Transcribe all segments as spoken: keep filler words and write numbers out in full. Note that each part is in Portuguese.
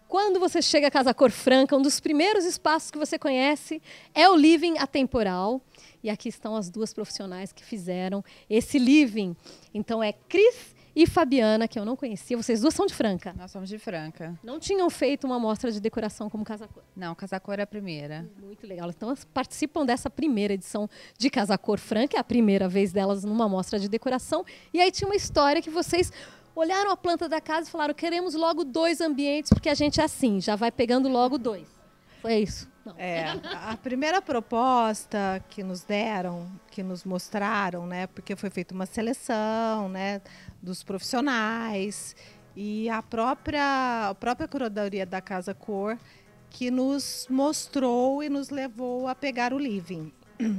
Quando você chega à Casa Cor Franca, um dos primeiros espaços que você conhece é o living atemporal. E aqui estão as duas profissionais que fizeram esse living. Então é Cris e Fabiana, que eu não conhecia. Vocês duas são de Franca. Nós somos de Franca. Não tinham feito uma mostra de decoração como Casa Cor? Não, Casa Cor é a primeira. Muito legal. Então elas participam dessa primeira edição de Casa Cor Franca, é a primeira vez delas numa mostra de decoração. E aí tinha uma história que vocês olharam a planta da casa e falaram: queremos logo dois ambientes, porque a gente é assim, já vai pegando logo dois. Foi isso? Não. É, a primeira proposta que nos deram, que nos mostraram, né, porque foi feita uma seleção, né, dos profissionais e a própria, a própria curadoria da Casa Cor que nos mostrou e nos levou a pegar o living.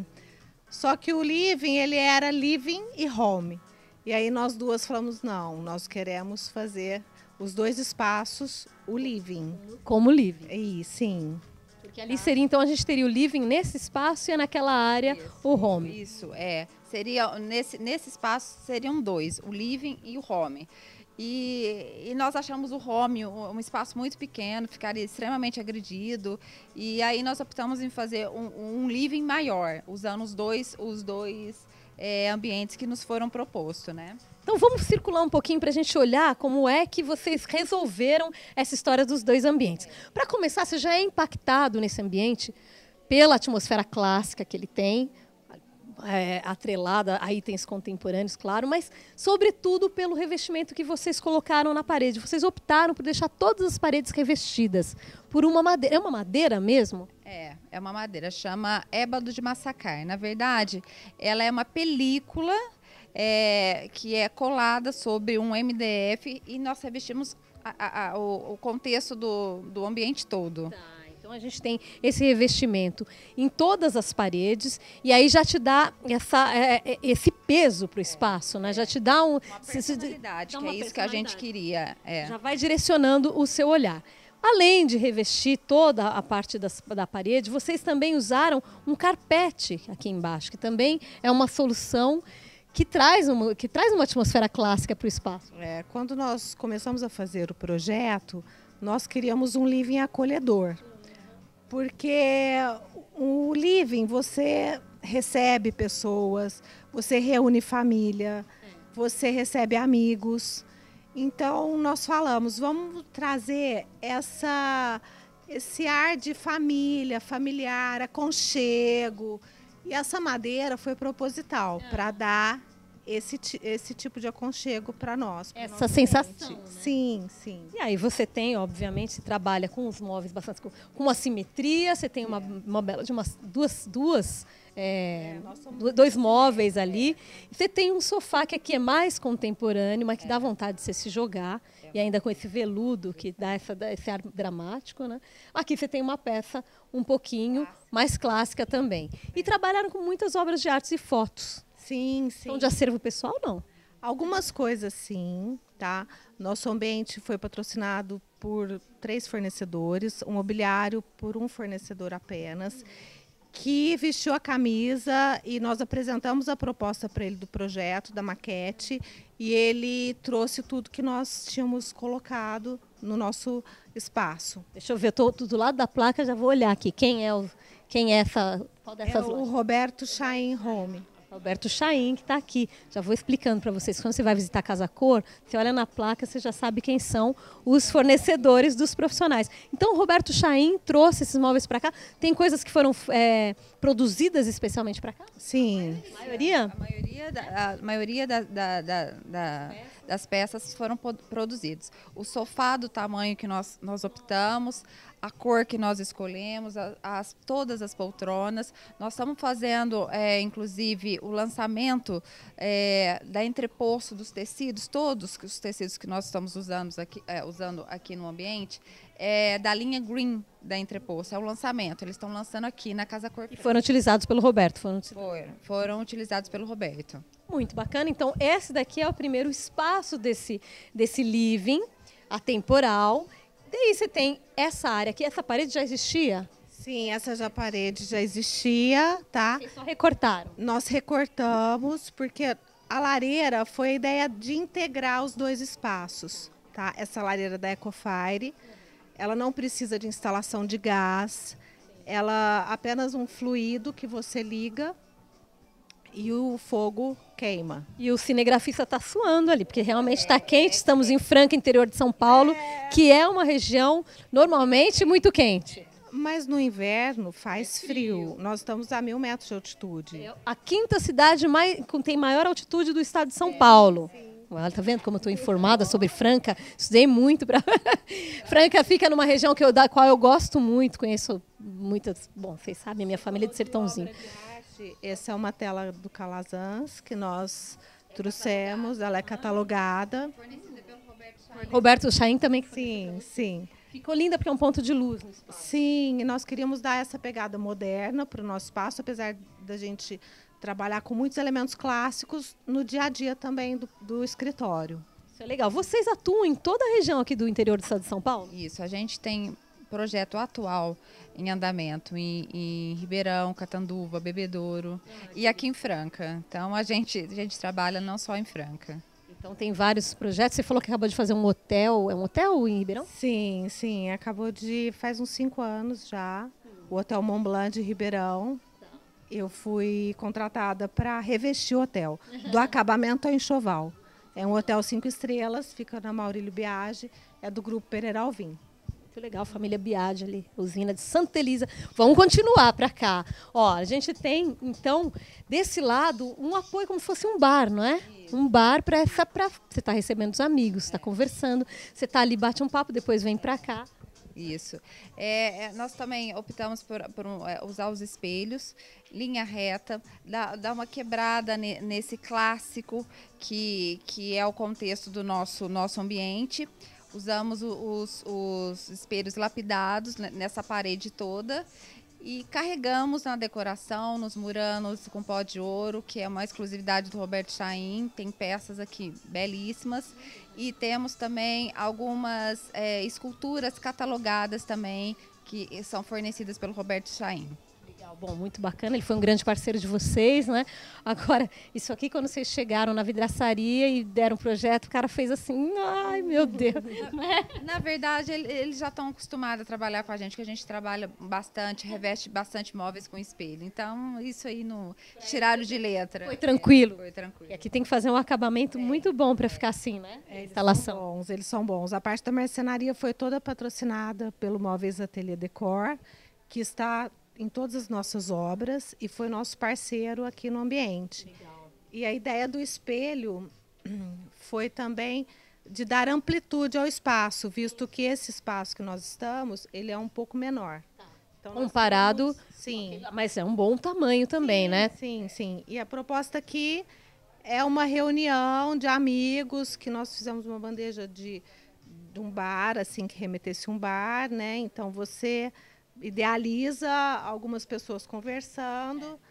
Só que o living, ele era living e home. E aí nós duas falamos: não, nós queremos fazer os dois espaços, o living. Como living. E sim. Porque ali seria, então, a gente teria o living nesse espaço e naquela área Isso, o home. Isso, é. Seria, nesse, nesse espaço seriam dois, o living e o home. E, e nós achamos o home um, um espaço muito pequeno, ficaria extremamente agredido. E aí nós optamos em fazer um, um living maior, usando os dois, os dois é, ambientes que nos foram propostos, né? Então vamos circular um pouquinho para a gente olhar como é que vocês resolveram essa história dos dois ambientes. Para começar, você já é impactado nesse ambiente pela atmosfera clássica que ele tem, é, atrelada a itens contemporâneos, claro, mas sobretudo pelo revestimento que vocês colocaram na parede. Vocês optaram por deixar todas as paredes revestidas por uma madeira. É uma madeira mesmo? É, é uma madeira, chama ébano de massacar. Na verdade, ela é uma película É, que é colada sobre um M D F e nós revestimos a, a, a, o, o contexto do, do ambiente todo. Tá, então a gente tem esse revestimento em todas as paredes e aí já te dá essa, é, esse peso para o espaço, né? Já te dá um, uma personalidade, dá que uma é isso que a gente queria. É. Já vai direcionando o seu olhar. Além de revestir toda a parte das, da parede, vocês também usaram um carpete aqui embaixo, que também é uma solução que traz uma, que traz uma atmosfera clássica para o espaço. É, quando nós começamos a fazer o projeto, nós queríamos um living acolhedor. Porque o living, você recebe pessoas, você reúne família, você recebe amigos. Então, nós falamos: vamos trazer essa, esse ar de família, familiar, aconchego. E essa madeira foi proposital para dar esse, esse tipo de aconchego para nós. Essa sensação, né? Sim, sim. E aí você tem, obviamente, você trabalha com os móveis bastante com, com uma simetria, você tem uma, uma bela de umas duas, duas é, é, dois móveis ali. Você tem um sofá que aqui é mais contemporâneo, mas que é. dá vontade de você se jogar. E ainda com esse veludo que dá essa, esse ar dramático, né? Aqui você tem uma peça um pouquinho mais clássica também. E trabalharam com muitas obras de artes e fotos. Sim, sim. Então, de acervo pessoal, não? Algumas coisas, sim, tá? Nosso ambiente foi patrocinado por três fornecedores, um mobiliário por um fornecedor apenas, que vestiu a camisa e nós apresentamos a proposta para ele do projeto, da maquete, e ele trouxe tudo que nós tínhamos colocado no nosso espaço. Deixa eu ver, estou do lado da placa, já vou olhar aqui. Quem é, o, quem é essa? Qual dessas é o lojas? Roberto Chain Home. Roberto Chain, que está aqui. Já vou explicando para vocês. Quando você vai visitar a Casa Cor, você olha na placa, você já sabe quem são os fornecedores dos profissionais. Então, o Roberto Chain trouxe esses móveis para cá. Tem coisas que foram é, produzidas especialmente para cá? Sim. A maioria? A maioria, da, a maioria da, da, da, da, das peças foram produzidas. O sofá do tamanho que nós, nós optamos, a cor que nós escolhemos, as, as, todas as poltronas. Nós estamos fazendo, é, inclusive, o lançamento é, da entreposto dos tecidos, todos os tecidos que nós estamos usando aqui, é, usando aqui no ambiente, é, da linha Green da entreposto. É o lançamento. Eles estão lançando aqui na Casa Cor. E foram utilizados pelo Roberto? Foram, foram, foram utilizados pelo Roberto. Muito bacana. Então, esse daqui é o primeiro espaço desse, desse living atemporal. Daí você tem essa área aqui. Essa parede já existia? Sim, essa já parede já existia, tá? Vocês só recortaram? Nós recortamos porque a lareira foi a ideia de integrar os dois espaços, tá? Essa lareira da Ecofire, ela não precisa de instalação de gás, ela apenas um fluido que você liga e o fogo queima. E o cinegrafista está suando ali, porque realmente está quente. Estamos em Franca, interior de São Paulo, que é uma região normalmente muito quente. Mas no inverno faz frio. Nós estamos a mil metros de altitude. É a quinta cidade mais, que tem maior altitude do estado de São Paulo. Tá vendo como eu estou informada sobre Franca? Estudei muito para Franca fica numa região que eu, da qual eu gosto muito, conheço muitas. Bom, vocês sabem, a minha família é de Sertãozinho. Essa é uma tela do Calazans que nós trouxemos, ela é catalogada. Roberto Chaim também. Sim, sim. Ficou linda porque é um ponto de luz. Sim, e nós queríamos dar essa pegada moderna para o nosso espaço, apesar da gente trabalhar com muitos elementos clássicos no dia a dia também do, do escritório. Isso é legal. Vocês atuam em toda a região aqui do interior do estado de São Paulo? Isso, a gente tem projeto atual em andamento em, em Ribeirão, Catanduva, Bebedouro e aqui em Franca. Então a gente, a gente trabalha não só em Franca. Então tem vários projetos. Você falou que acabou de fazer um hotel. É um hotel em Ribeirão? Sim, sim. Acabou de... faz uns cinco anos já. O Hotel Mont Blanc de Ribeirão. Eu fui contratada para revestir o hotel. Do acabamento ao enxoval. É um hotel cinco estrelas, fica na Maurílio Biagi. É do Grupo Pereira Alvim. Muito legal, família Biagi ali, usina de Santa Elisa. Vamos continuar para cá. Ó, a gente tem, então, desse lado, um apoio como se fosse um bar, não é? Isso. Um bar para essa. Pra, você está recebendo os amigos, está é. conversando, você está ali, bate um papo, depois vem para cá. Isso. É, é, nós também optamos por, por um, é, usar os espelhos, linha reta, dar, dar uma quebrada ne, nesse clássico que, que é o contexto do nosso, nosso ambiente. Usamos os, os espelhos lapidados nessa parede toda e carregamos na decoração, nos muranos com pó de ouro, que é uma exclusividade do Roberto Chaim. Tem peças aqui belíssimas e temos também algumas é, esculturas catalogadas também que são fornecidas pelo Roberto Chaim. Bom, muito bacana, ele foi um grande parceiro de vocês, né? Agora, isso aqui, quando vocês chegaram na vidraçaria e deram o projeto, o cara fez assim, ai, meu Deus. Na verdade, eles já estão acostumados a trabalhar com a gente, que a gente trabalha bastante, reveste bastante móveis com espelho. Então, isso aí não tiraram de letra. Foi tranquilo. É, foi tranquilo. E aqui tem que fazer um acabamento é. muito bom para ficar assim, né? É, a instalação. Eles são bons, eles são bons. A parte da marcenaria foi toda patrocinada pelo Móveis Ateliê Decor, que está em todas as nossas obras e foi nosso parceiro aqui no ambiente. Legal. E a ideia do espelho foi também de dar amplitude ao espaço, visto que esse espaço que nós estamos, ele é um pouco menor. Tá. Então, comparado, temos, sim, mas é um bom tamanho também, sim, né? Sim, sim. E a proposta aqui é uma reunião de amigos, que nós fizemos uma bandeja de, de um bar, assim, que remetesse um bar, né? Então você idealiza algumas pessoas conversando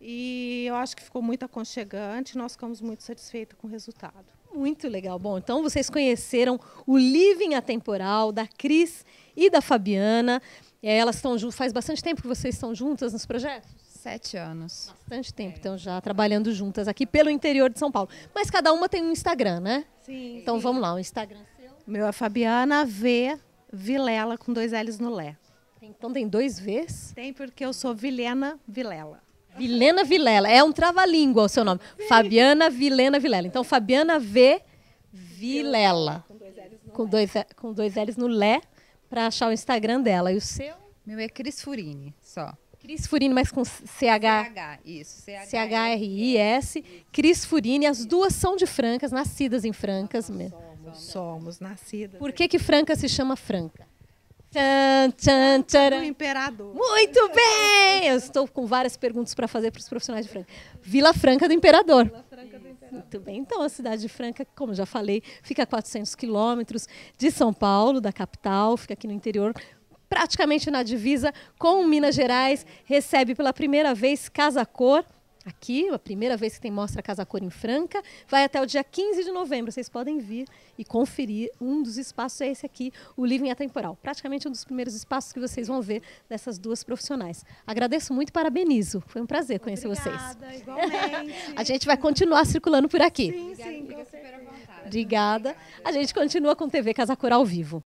e eu acho que ficou muito aconchegante, nós ficamos muito satisfeitos com o resultado. Muito legal. Bom, então vocês conheceram o Living Atemporal da Cris e da Fabiana. Elas estão juntas, faz bastante tempo que vocês estão juntas nos projetos? Sete anos. Bastante tempo, então já trabalhando juntas aqui pelo interior de São Paulo. Mas cada uma tem um Instagram, né? Sim. Então sim. vamos lá, o Instagram seu? O meu é Fabiana V Vilela com dois L's no Lé. Então tem dois V's? Tem, porque eu sou Vilena Vilela. Vilena Vilela. É um trava-língua o seu nome. Sim. Fabiana Vilena Vilela. Então, Fabiana V Vilela. Com dois L's no, com dois, com dois L's no Lé, para achar o Instagram dela. E o seu? Meu é Cris Furini, só. Cris Furini, mas com C H... C H, isso. C H R I S. Cris Furini. As duas são de Francas, nascidas em Francas mesmo. Somos, somos nascidas. Por que que Franca se chama Franca? Tchan, tchan, tchan. Do Imperador. Muito bem! Eu estou com várias perguntas para fazer para os profissionais de Franca. Vila Franca do Imperador. Vila Franca do Imperador. Muito bem. Então, a cidade de Franca, como já falei, fica a quatrocentos quilômetros de São Paulo, da capital, fica aqui no interior, praticamente na divisa com Minas Gerais. Recebe pela primeira vez Casa Cor. Aqui, a primeira vez que tem mostra Casa Cor em Franca, vai até o dia quinze de novembro. Vocês podem vir e conferir. Um dos espaços é esse aqui, o Living Atemporal. Praticamente um dos primeiros espaços que vocês vão ver dessas duas profissionais. Agradeço muito e parabenizo. Foi um prazer conhecer Obrigada, vocês. Igualmente. A gente vai continuar circulando por aqui. Sim, sim. Fica super à vontade. Obrigada. A gente continua com T V Casa Cor ao vivo.